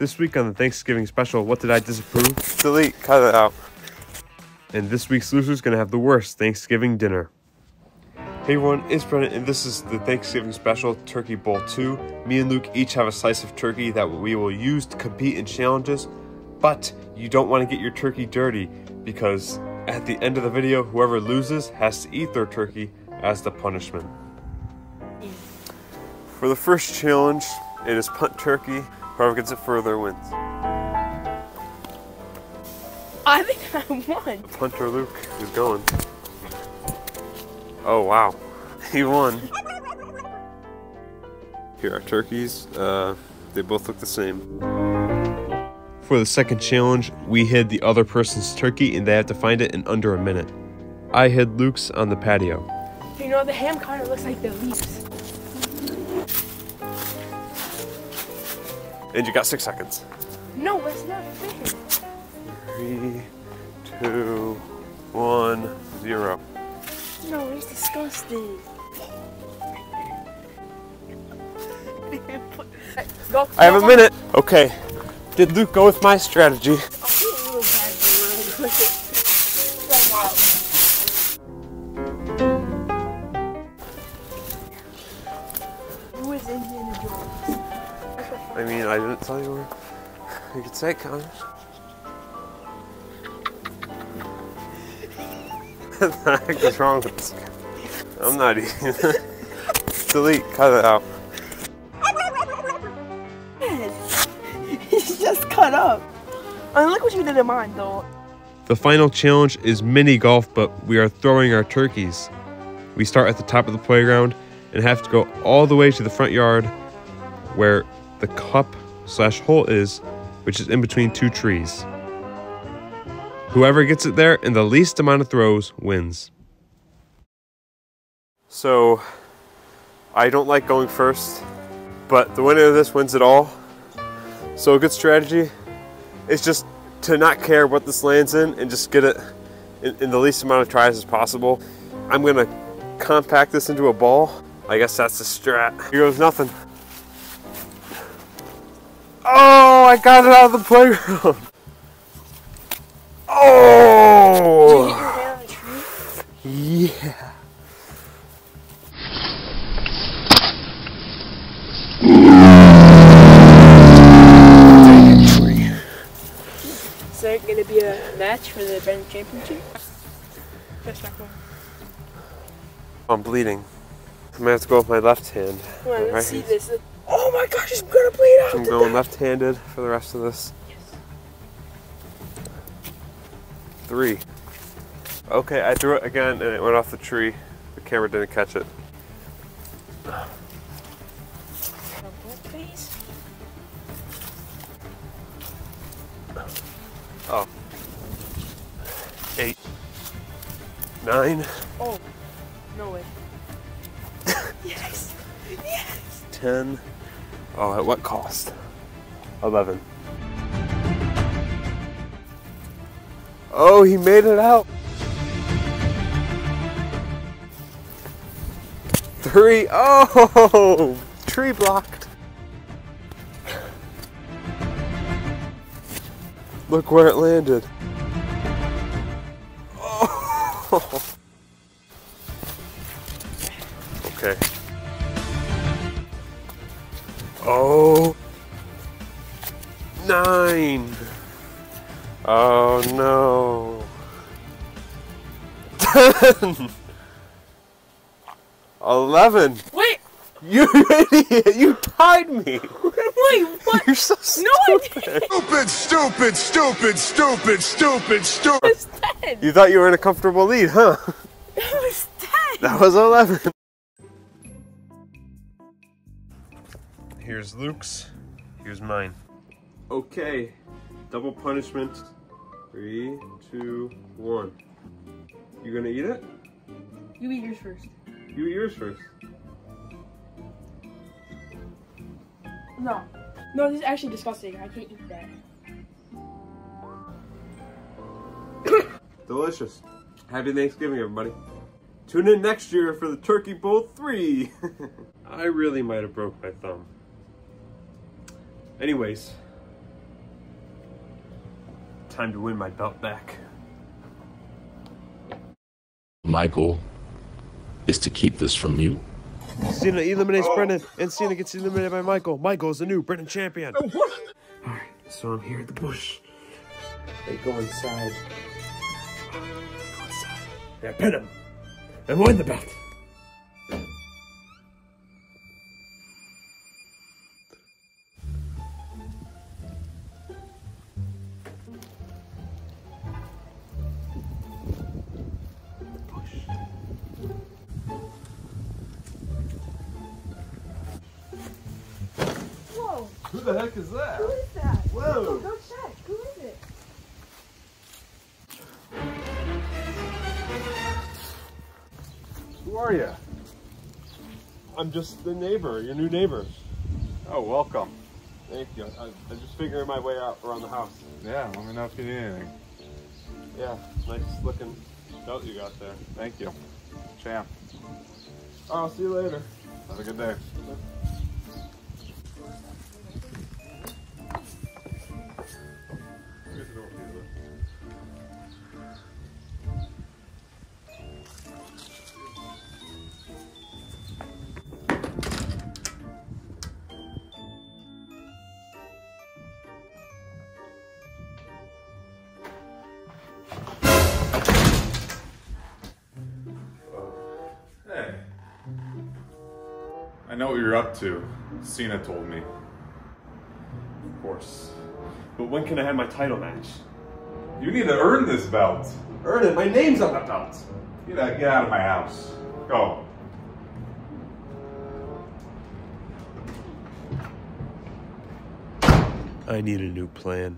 This week on the Thanksgiving special, what did I disapprove? Delete, cut it out. And this week's loser is going to have the worst Thanksgiving dinner. Hey everyone, it's Brennan, and this is the Thanksgiving special, Turkey Bowl 2. Me and Luke each have a slice of turkey that we will use to compete in challenges, but you don't want to get your turkey dirty, because at the end of the video, whoever loses has to eat their turkey as the punishment. For the first challenge, it is punt turkey. Whoever gets it further wins. I think I won. Punter Luke is going. Oh wow, he won. Here are turkeys. They both look the same. For the second challenge, we hid the other person's turkey and they have to find it in under a minute. I hid Luke's on the patio. You know, the ham kind of looks like the leaves. And you got 6 seconds. No, it's not fair. 3, 2, 1, 0. No, it's disgusting. Go, I have a minute. Okay. Did Luke go with my strategy? Who is Indiana Jones? I mean, I didn't tell you where. You could say it, Connor. What the heck is wrong with this guy? I'm not eating it. Delete, cut it out. He's just cut up. I look what you did in mine, though. The final challenge is mini golf, but we are throwing our turkeys. We start at the top of the playground and have to go all the way to the front yard where the cup/hole is, which is in between 2 trees. Whoever gets it there in the least amount of throws wins. So, I don't like going first, but the winner of this wins it all. So a good strategy is just to not care what this lands in and just get it in the least amount of tries as possible. I'm gonna compact this into a ball. I guess that's the strat. Here goes nothing. Oh, I got it out of the playground. Oh! Did you hit your hand on the tree? Yeah. Is there gonna be a match for the Brennan Championship? That's not cool. I'm bleeding. I'm gonna have to go with my left hand. Come on, Right. let's see this. Oh my gosh, I'm gonna bleed out. I'm going left-handed for the rest of this. 3. Okay, I threw it again and it went off the tree. The camera didn't catch it. Please. Oh. 8. 9. Oh, no way. Yes. Yes. 10. Oh, at what cost? 11. Oh, he made it out. 3. Oh, tree blocked. Look where it landed. Oh. Okay. Oh. 9. Oh no. 10. 11. Wait. You idiot! You tied me. Wait. What? You're so stupid. No, I didn't. Stupid, stupid, stupid, stupid, stupid. It was 10. You thought you were in a comfortable lead, huh? It was 10. That was 11. Here's Luke's. Here's mine. Okay. Double punishment. 3, 2, 1. You gonna eat it? You eat yours first. You eat yours first. No. No, this is actually disgusting. I can't eat that. Delicious. Happy Thanksgiving, everybody. Tune in next year for the Turkey Bowl 3. I really might have broke my thumb. Anyways, Time to win my belt back. My goal is to keep this from you. Cena eliminates Brennan, and Cena gets eliminated by Michael. Michael is the new Brennan champion. Alright, so I'm here at the bush. They go inside. Go inside. Yeah, pin him. And win the belt. Whoa! Who the heck is that? Who is that? Whoa. Go check. Who is it? Who are you? I'm just the neighbor, your new neighbor. Oh, welcome. Thank you. I'm just figuring my way out around the house. Yeah, let me know if you need anything. Yeah, nice looking belt you got there. Thank you. Champ. I'll see you later. Have a good day. Hey. I know what you're up to. Cena told me. Of course. But when can I have my title match? You need to earn this belt. Earn it. My name's on the belt. Get out of my house. Go. I need a new plan.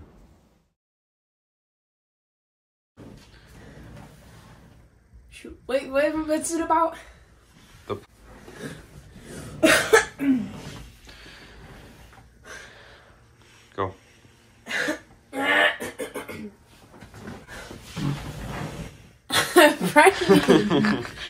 Shoot. Wait, what's it about? Go. Right.